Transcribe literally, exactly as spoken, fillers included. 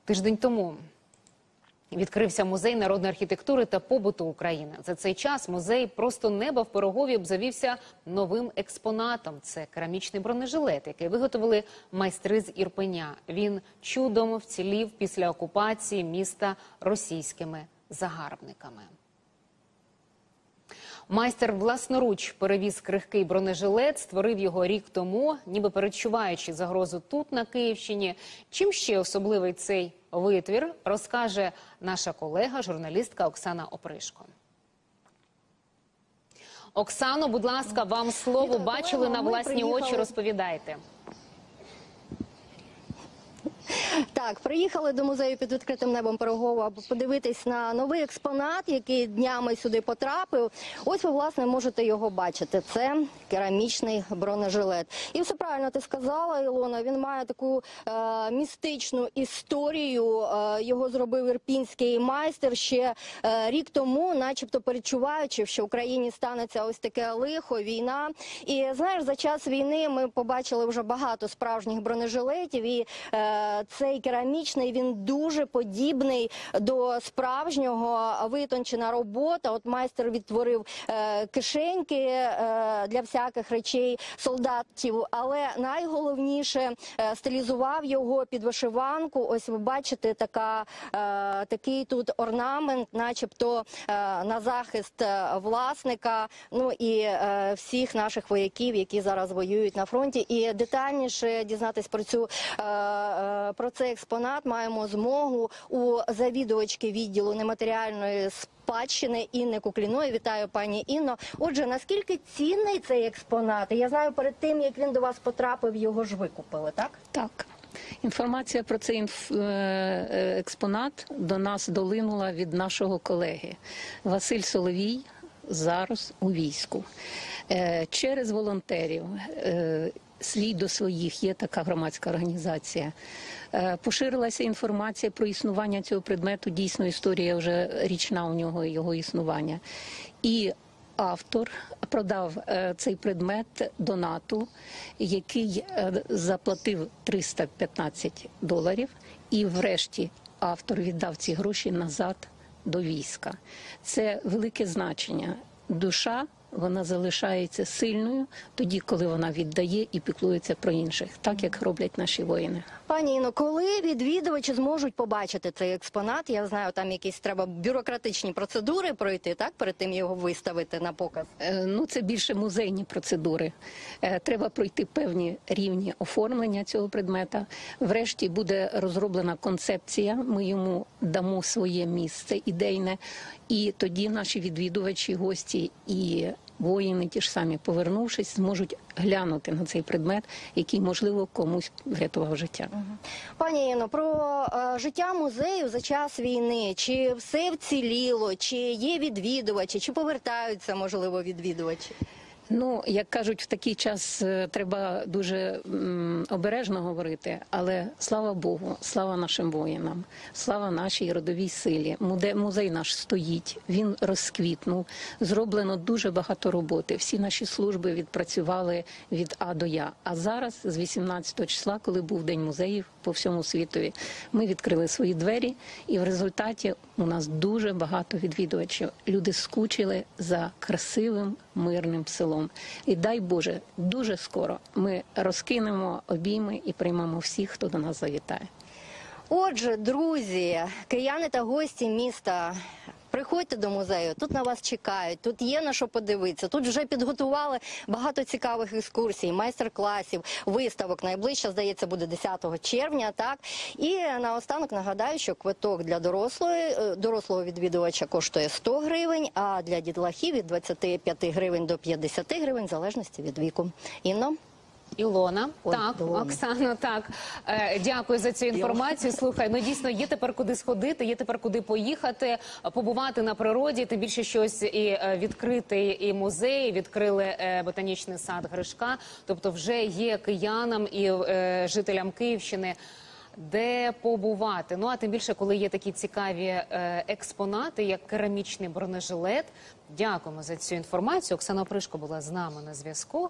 Тиждень тому відкрився музей народної архітектури та побуту України. За цей час музей просто неба в Пирогові обзавівся новим експонатом. Це керамічний бронежилет, який виготовили майстри з Ірпеня. Він чудом вцілів після окупації міста російськими загарбниками. Майстер власноруч перевіз крихкий бронежилет, створив його рік тому, ніби передчуваючи загрозу тут, на Київщині. Чим ще особливий цей витвір, розкаже наша колега, журналістка Оксана Опришко. Оксано, будь ласка, вам слово. Бачили на власні очі, розповідайте. Так, приїхали до музею під відкритим небом Пирогова, аби подивитись на новий експонат, який днями сюди потрапив. Ось ви, власне, можете його бачити. Це керамічний бронежилет. І все правильно ти сказала, Ілона, він має таку е, містичну історію. Е, його зробив ірпінський майстер ще е, рік тому, начебто передчуваючи, що в Україні станеться ось таке лихо, війна. І, знаєш, за час війни ми побачили вже багато справжніх бронежилетів, і е, цей керамічний, він дуже подібний до справжнього, витончена робота. От майстер відтворив е, кишеньки е, для всяких речей солдатів, але найголовніше е, стилізував його під вишиванку. Ось ви бачите, така, е, такий тут орнамент, начебто е, на захист власника, ну і е, всіх наших вояків, які зараз воюють на фронті. І детальніше дізнатись про цю е, е, Про цей експонат маємо змогу у завідувачки відділу нематеріальної спадщини Інни Кукліної. Вітаю, пані Інно. Отже, наскільки цінний цей експонат? Я знаю, перед тим, як він до вас потрапив, його ж викупили, так? Так. Інформація про цей експонат до нас долинула від нашого колеги. Василь Соловій зараз у війську. Через волонтерів, «Свій до своїх», є така громадська організація, поширилася інформація про існування цього предмету. Дійсно, історія вже річна у нього, його існування. І автор продав цей предмет донату, який заплатив триста п'ятнадцять доларів, і врешті автор віддав ці гроші назад до війська. Це велике значення. Душа, вона залишається сильною тоді, коли вона віддає і піклується про інших, так як роблять наші воїни. Пані Інно, коли відвідувачі зможуть побачити цей експонат? Я знаю, там якісь треба бюрократичні процедури пройти, так, перед тим його виставити на показ? Е, ну, це більше музейні процедури. Е, треба пройти певні рівні оформлення цього предмета. Врешті буде розроблена концепція, ми йому дамо своє місце ідейне, і тоді наші відвідувачі, гості і воїни, ті ж самі, повернувшись, зможуть глянути на цей предмет, який, можливо, комусь врятував життя. Пані Інно, про е, життя музею за час війни. Чи все вціліло, чи є відвідувачі, чи повертаються, можливо, відвідувачі? Ну, як кажуть, в такий час треба дуже м, обережно говорити, але слава Богу, слава нашим воїнам, слава нашій родовій силі. Музей наш стоїть, він розквітнув, зроблено дуже багато роботи. Всі наші служби відпрацювали від А до Я. А зараз, з вісімнадцятого числа, коли був День музеїв по всьому світові, ми відкрили свої двері, і в результаті у нас дуже багато відвідувачів. Люди скучили за красивим, мирним селом. І дай Боже, дуже скоро ми розкинемо обійми і приймемо всіх, хто до нас завітає. Отже, друзі, кияни та гості міста, приходьте до музею, тут на вас чекають, тут є на що подивитися, тут вже підготували багато цікавих екскурсій, майстер-класів, виставок. Найближча, здається, буде десятого червня, так? І наостанок нагадаю, що квиток для дорослої, дорослого відвідувача коштує сто гривень, а для дітлахів від двадцяти п'яти гривень до п'ятдесяти гривень, в залежності від віку. Інно? Ілона, Ой, так, Ілона. Оксано, так. Е, дякую за цю інформацію. Слухай, ну дійсно є тепер куди сходити, є тепер куди поїхати, побувати на природі, тим більше щось і е, відкритий і музей, відкрили е, ботанічний сад Гришка, тобто вже є киянам і е, жителям Київщини де побувати. Ну, а тим більше, коли є такі цікаві е, експонати, як керамічний бронежилет. Дякуємо за цю інформацію. Оксана Опришко була з нами на зв'язку.